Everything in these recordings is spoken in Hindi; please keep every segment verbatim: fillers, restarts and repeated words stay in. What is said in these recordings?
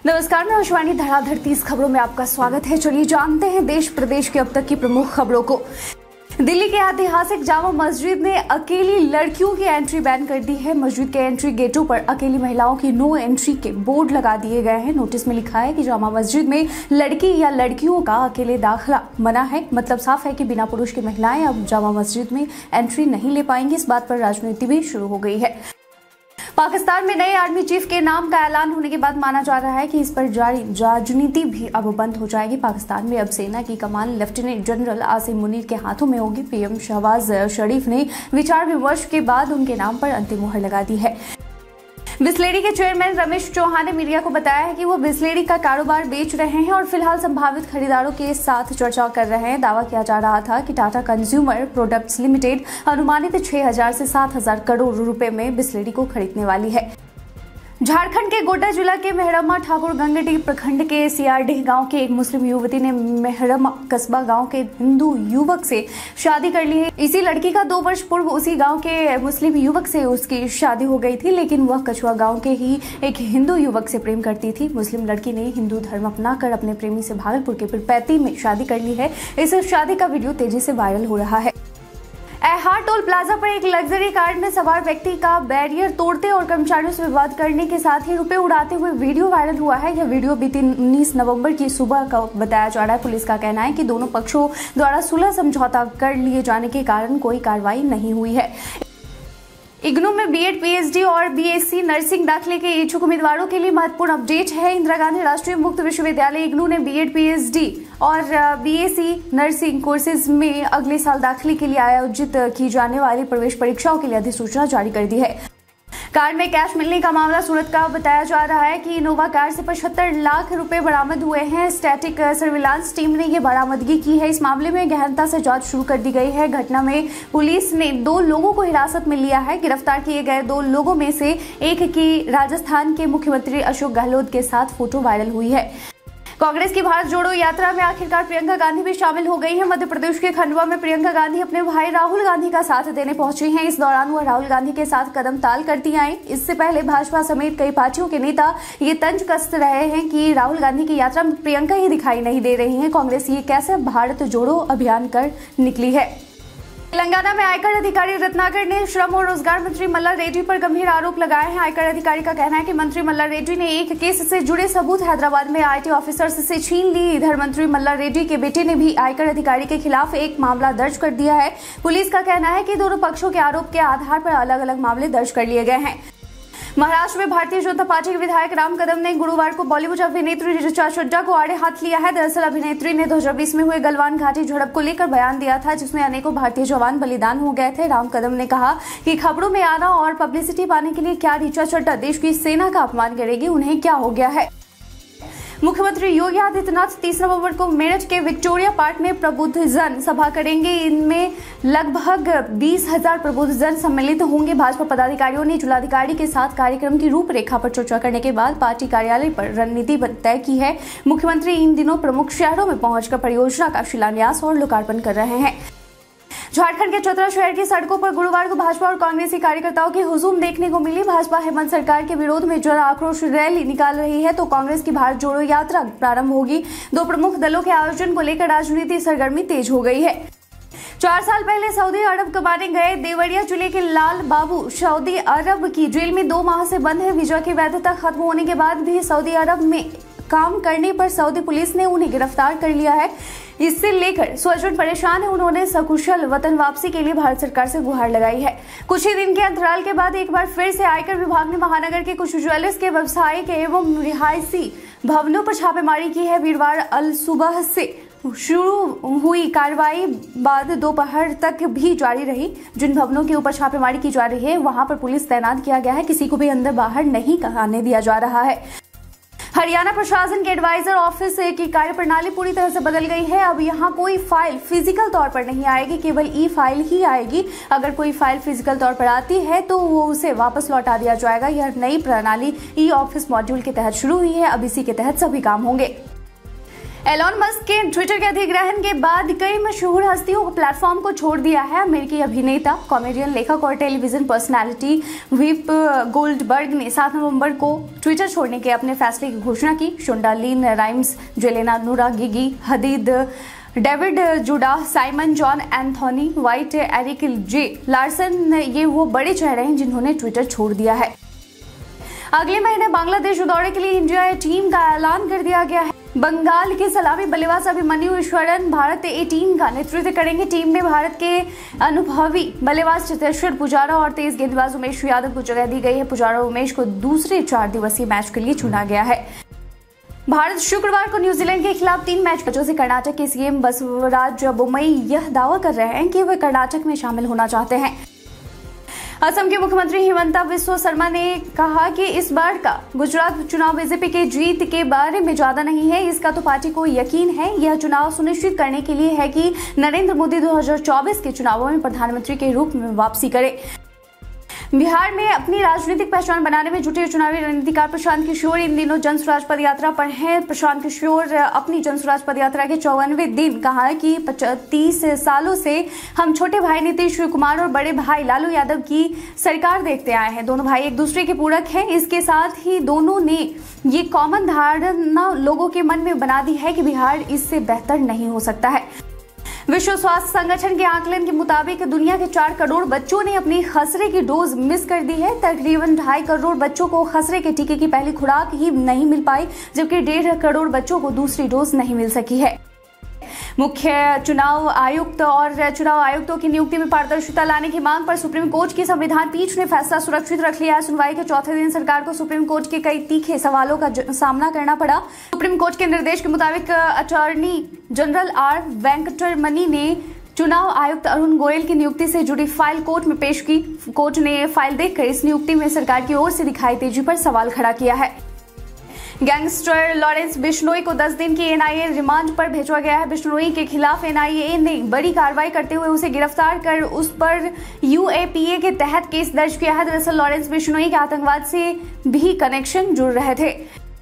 नमस्कार, मैं शिवानी। धड़ाधड़ तीस खबरों में आपका स्वागत है। चलिए जानते हैं देश प्रदेश के अब तक की प्रमुख खबरों को। दिल्ली के ऐतिहासिक जामा मस्जिद ने अकेली लड़कियों की एंट्री बैन कर दी है। मस्जिद के एंट्री गेटों पर अकेली महिलाओं की नो एंट्री के बोर्ड लगा दिए गए हैं। नोटिस में लिखा है कि जामा मस्जिद में लड़की या लड़कियों का अकेले दाखिला मना है। मतलब साफ है कि बिना पुरुष की महिलाएं अब जामा मस्जिद में एंट्री नहीं ले पाएंगी। इस बात पर राजनीति भी शुरू हो गई है। पाकिस्तान में नए आर्मी चीफ के नाम का ऐलान होने के बाद माना जा रहा है कि इस पर जारी राजनीति भी अब बंद हो जाएगी। पाकिस्तान में अब सेना की कमान लेफ्टिनेंट जनरल आसिम मुनीर के हाथों में होगी। पीएम शहबाज शरीफ ने विचार विमर्श के बाद उनके नाम पर अंतिम मुहर लगा दी है। बिस्लेरी के चेयरमैन रमेश चौहान ने मीडिया को बताया है कि वो बिस्लेरी का कारोबार बेच रहे हैं और फिलहाल संभावित खरीदारों के साथ चर्चा कर रहे हैं। दावा किया जा रहा था कि टाटा कंज्यूमर प्रोडक्ट्स लिमिटेड अनुमानित छह हजार से सात हजार करोड़ रुपए में बिस्लेरी को खरीदने वाली है। झारखंड के गोड्डा जिला के मेहरमा ठाकुर गंगटी प्रखंड के सियारडीह गांव की एक मुस्लिम युवती ने मेहरमा कस्बा गांव के हिंदू युवक से शादी कर ली है। इसी लड़की का दो वर्ष पूर्व उसी गांव के मुस्लिम युवक से उसकी शादी हो गई थी, लेकिन वह कछुआ गांव के ही एक हिंदू युवक से प्रेम करती थी। मुस्लिम लड़की ने हिंदू धर्म अपनाकर अपने प्रेमी से भागलपुर के पिरपैती में शादी कर ली है। इस शादी का वीडियो तेजी से वायरल हो रहा है। ऐहार टोल प्लाजा पर एक लग्जरी कार में सवार व्यक्ति का बैरियर तोड़ते और कर्मचारियों से विवाद करने के साथ ही रुपए उड़ाते हुए वीडियो वायरल हुआ है। यह वीडियो बीती उन्नीस नवंबर की सुबह का बताया जा रहा है। पुलिस का कहना है कि दोनों पक्षों द्वारा सुलह समझौता कर लिए जाने के कारण कोई कार्रवाई नहीं हुई है। इग्नू में बीएड, पीएचडी और बीएससी नर्सिंग दाखिले के इच्छुक उम्मीदवारों के लिए महत्वपूर्ण अपडेट है। इंदिरा गांधी राष्ट्रीय मुक्त विश्वविद्यालय इग्नू ने बीएड, पीएचडी और बीएससी नर्सिंग कोर्सेज में अगले साल दाखिले के लिए आयोजित की जाने वाली प्रवेश परीक्षाओं के लिए अधिसूचना जारी कर दी है। कार में कैश मिलने का मामला सूरत का बताया जा रहा है कि इनोवा कार से पचहत्तर लाख रुपए बरामद हुए हैं। स्टैटिक सर्विलांस टीम ने ये बरामदगी की है। इस मामले में गहनता से जांच शुरू कर दी गई है। घटना में पुलिस ने दो लोगों को हिरासत में लिया है। गिरफ्तार किए गए दो लोगों में से एक की राजस्थान के मुख्यमंत्री अशोक गहलोत के साथ फोटो वायरल हुई है। कांग्रेस की भारत जोड़ो यात्रा में आखिरकार प्रियंका गांधी भी शामिल हो गई हैं। मध्य प्रदेश के खंडवा में प्रियंका गांधी अपने भाई राहुल गांधी का साथ देने पहुंची हैं। इस दौरान वह राहुल गांधी के साथ कदम ताल करती आईं। इससे पहले भाजपा समेत कई पार्टियों के नेता ये तंज कसते रहे हैं कि राहुल गांधी की यात्रा में प्रियंका ही दिखाई नहीं दे रही हैं। कांग्रेस ये कैसे भारत जोड़ो अभियान कर निकली है। तेलंगाना में आयकर अधिकारी रत्नाकर ने श्रम और रोजगार मंत्री मल्ला रेड्डी पर गंभीर आरोप लगाए हैं। आयकर अधिकारी का कहना है कि मंत्री मल्ला रेड्डी ने एक केस से जुड़े सबूत हैदराबाद में आईटी ऑफिसर्स से छीन ली। इधर मंत्री मल्ला रेड्डी के बेटे ने भी आयकर अधिकारी के खिलाफ एक मामला दर्ज कर दिया है। पुलिस का कहना है कि दोनों पक्षों के आरोप के आधार पर अलग अलग मामले दर्ज कर लिए गए हैं। महाराष्ट्र में भारतीय जनता पार्टी के विधायक राम कदम ने गुरुवार को बॉलीवुड अभिनेत्री ऋचा चड्ढा को आड़े हाथ लिया है। दरअसल अभिनेत्री ने दो हजार बीस में हुए गलवान घाटी झड़प को लेकर बयान दिया था, जिसमें अनेकों भारतीय जवान बलिदान हो गए थे। राम कदम ने कहा कि खबरों में आना और पब्लिसिटी पाने के लिए क्या ऋचा चड्ढा देश की सेना का अपमान करेगी, उन्हें क्या हो गया है। मुख्यमंत्री योगी आदित्यनाथ तीस नवंबर को मेरठ के विक्टोरिया पार्क में प्रबुद्धजन सभा करेंगे। इनमें लगभग बीस हजार प्रबुद्धजन सम्मिलित होंगे। भाजपा पदाधिकारियों ने जिलाधिकारी के साथ कार्यक्रम की रूपरेखा पर चर्चा करने के बाद पार्टी कार्यालय पर रणनीति तय की है। मुख्यमंत्री इन दिनों प्रमुख शहरों में पहुंचकर परियोजना का शिलान्यास और लोकार्पण कर रहे हैं। झारखंड के चतरा शहर की सड़कों पर गुरुवार को भाजपा और कांग्रेसी कार्यकर्ताओं की हुजूम देखने को मिली। भाजपा हेमंत सरकार के विरोध में जन आक्रोश रैली निकाल रही है तो कांग्रेस की भारत जोड़ो यात्रा प्रारंभ होगी। दो प्रमुख दलों के आयोजन को लेकर राजनीति सरगर्मी तेज हो गई है। चार साल पहले सऊदी अरब कमाने गए देवरिया जिले के लाल बाबू सऊदी अरब की जेल में दो माह से बंद है। वीजा की वैधता खत्म होने के बाद भी सऊदी अरब में काम करने पर सऊदी पुलिस ने उन्हें गिरफ्तार कर लिया है। इससे लेकर स्वजन परेशान है। उन्होंने सकुशल वतन वापसी के लिए भारत सरकार से गुहार लगाई है। कुछ ही दिन के अंतराल के बाद एक बार फिर से आयकर विभाग ने महानगर के कुछ ज्वेलर्स के व्यावसायिक एवं रिहायशी भवनों पर छापेमारी की है। वीरवार अल सुबह से शुरू हुई कार्रवाई बाद दोपहर तक भी जारी रही। जिन भवनों के ऊपर छापेमारी की जा रही है वहां पर पुलिस तैनात किया गया है। किसी को भी अंदर बाहर नहीं आने दिया जा रहा है। हरियाणा प्रशासन के एडवाइजर ऑफिस की कार्यप्रणाली पूरी तरह से बदल गई है। अब यहाँ कोई फाइल फिजिकल तौर पर नहीं आएगी, केवल ई फाइल ही आएगी। अगर कोई फाइल फिजिकल तौर पर आती है तो वो उसे वापस लौटा दिया जाएगा। यह नई प्रणाली ई ऑफिस मॉड्यूल के तहत शुरू हुई है। अब इसी के तहत सभी काम होंगे। एलॉन मस्क के ट्विटर के अधिग्रहण के बाद कई मशहूर हस्तियों को प्लेटफॉर्म को छोड़ दिया है। अमेरिकी अभिनेता, कॉमेडियन, लेखक और टेलीविजन पर्सनालिटी व्हिप गोल्डबर्ग ने सात नवंबर को ट्विटर छोड़ने के अपने फैसले की घोषणा की। शोंडा लिन Rimes, Jelena Noura, Gigi Hadid, David Juda, Simon, John Anthony White, Eric J Larson, ये वो बड़े चेहरे हैं जिन्होंने ट्विटर छोड़ दिया है। अगले महीने बांग्लादेश दौरे के लिए इंडिया टीम का ऐलान कर दिया गया है। बंगाल के सलामी बल्लेबाज अभिमन्यु ईश्वरन भारत ए टीम का नेतृत्व करेंगे। टीम में भारत के अनुभवी बल्लेबाज चेतेश्वर पुजारा और तेज गेंदबाज उमेश यादव को जगह दी गई है। पुजारा और उमेश को दूसरे चार दिवसीय मैच के लिए चुना गया है। भारत शुक्रवार को न्यूजीलैंड के खिलाफ तीन मैच बच्चों से कर्नाटक के सीएम बसवराज बोम्मई यह दावा कर रहे हैं कि वे कर्नाटक में शामिल होना चाहते हैं। असम के मुख्यमंत्री हिमंता बिस्वा शर्मा ने कहा कि इस बार का गुजरात चुनाव बीजेपी के जीत के बारे में ज्यादा नहीं है, इसका तो पार्टी को यकीन है। यह चुनाव सुनिश्चित करने के लिए है कि नरेंद्र मोदी दो हज़ार चौबीस के चुनावों में प्रधानमंत्री के रूप में वापसी करे। बिहार में अपनी राजनीतिक पहचान बनाने में जुटे चुनावी रणनीतिकार प्रशांत किशोर इन दिनों जन स्वराज पद यात्रा पर हैं। प्रशांत किशोर अपनी जन स्वराज पद यात्रा के चौवनवें दिन कहा कि तीस सालों से हम छोटे भाई नीतीश कुमार और बड़े भाई लालू यादव की सरकार देखते आए हैं। दोनों भाई एक दूसरे के पूरक हैं। इसके साथ ही दोनों ने ये कॉमन धारणा लोगों के मन में बना दी है कि बिहार इससे बेहतर नहीं हो सकता है। विश्व स्वास्थ्य संगठन के आकलन के मुताबिक दुनिया के चार करोड़ बच्चों ने अपनी खसरे की डोज मिस कर दी है। तकरीबन ढाई करोड़ बच्चों को खसरे के टीके की पहली खुराक ही नहीं मिल पाई, जबकि डेढ़ करोड़ बच्चों को दूसरी डोज नहीं मिल सकी है। मुख्य चुनाव आयुक्त और चुनाव आयुक्तों की नियुक्ति में पारदर्शिता लाने की मांग पर सुप्रीम कोर्ट की संविधान पीठ ने फैसला सुरक्षित रख लिया है। सुनवाई के चौथे दिन सरकार को सुप्रीम कोर्ट के कई तीखे सवालों का सामना करना पड़ा। सुप्रीम कोर्ट के निर्देश के मुताबिक अटॉर्नी जनरल आर वेंकटरमणी ने चुनाव आयुक्त अरुण गोयल की नियुक्ति से जुड़ी फाइल कोर्ट में पेश की। कोर्ट ने फाइल देखकर इस नियुक्ति में सरकार की ओर से दिखाई तेजी पर सवाल खड़ा किया है। गैंगस्टर लॉरेंस बिश्नोई को दस दिन की एनआईए रिमांड पर भेजा गया है। बिश्नोई के खिलाफ एनआईए ने बड़ी कार्रवाई करते हुए उसे गिरफ्तार कर उस पर यूएपीए के तहत केस दर्ज किया है। दरअसल लॉरेंस बिश्नोई के आतंकवाद से भी कनेक्शन जुड़ रहे थे।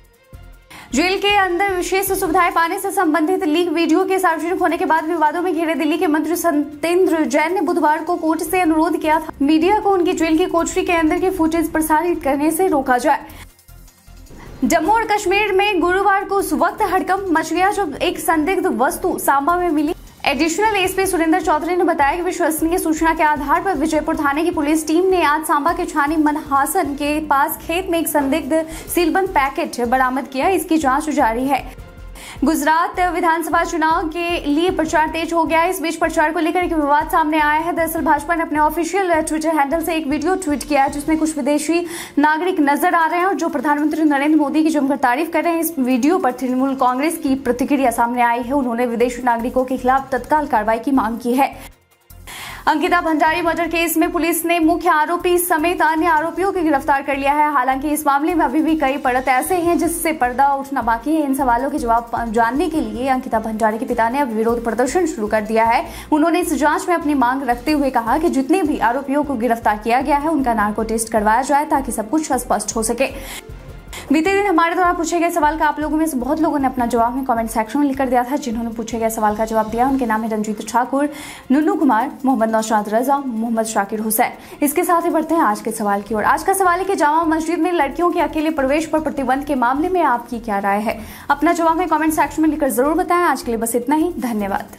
जेल के अंदर विशेष सुविधाएं पाने से संबंधित लीक वीडियो के सार्वजनिक होने के बाद विवादों में घिरे दिल्ली के मंत्री सत्येंद्र जैन ने बुधवार को कोर्ट से अनुरोध किया था मीडिया को उनकी जेल की कोठरी के अंदर के फुटेज प्रसारित करने से रोका जाए। जम्मू और कश्मीर में गुरुवार को उस वक्त हड़कंप मच गया जब एक संदिग्ध वस्तु सांबा में मिली। एडिशनल एसपी सुरेंद्र चौधरी ने बताया कि विश्वसनीय सूचना के आधार पर विजयपुर थाने की पुलिस टीम ने आज सांबा के छानी मनहासन के पास खेत में एक संदिग्ध सीलबंद पैकेट बरामद किया। इसकी जांच जारी है। गुजरात विधानसभा चुनाव के लिए प्रचार तेज हो गया है। इस बीच प्रचार को लेकर एक विवाद सामने आया है। दरअसल भाजपा ने अपने ऑफिशियल ट्विटर हैंडल से एक वीडियो ट्वीट किया है जिसमें कुछ विदेशी नागरिक नजर आ रहे हैं और जो प्रधानमंत्री नरेंद्र मोदी की जमकर तारीफ कर रहे हैं। इस वीडियो पर तृणमूल कांग्रेस की प्रतिक्रिया सामने आई है। उन्होंने विदेशी नागरिकों के खिलाफ तत्काल कार्रवाई की मांग की है। अंकिता भंडारी मर्डर केस में पुलिस ने मुख्य आरोपी समेत अन्य आरोपियों को गिरफ्तार कर लिया है। हालांकि इस मामले में अभी भी कई परत ऐसे हैं जिससे पर्दा उठना बाकी है। इन सवालों के जवाब जानने के लिए अंकिता भंडारी के पिता ने अब विरोध प्रदर्शन शुरू कर दिया है। उन्होंने इस जांच में अपनी मांग रखते हुए कहा कि जितने भी आरोपियों को गिरफ्तार किया गया है उनका नार्को टेस्ट करवाया जाए ताकि सब कुछ स्पष्ट हो सके। बीते दिन हमारे द्वारा पूछे गए सवाल का आप लोगों में से बहुत लोगों ने अपना जवाब में कमेंट सेक्शन में लिखकर दिया था। जिन्होंने पूछे गए सवाल का जवाब दिया उनके नाम है रंजीत ठाकुर, नुन्नू कुमार, मोहम्मद नौशाद रजा, मोहम्मद शाकिर हुसैन। इसके साथ ही बढ़ते हैं आज के सवाल की ओर। आज का सवाल है कि जामा मस्जिद में लड़कियों के अकेले प्रवेश पर प्रतिबंध के मामले में आपकी क्या राय है। अपना जवाब में कमेंट सेक्शन में लिखकर जरूर बताएं। आज के लिए बस इतना ही। धन्यवाद।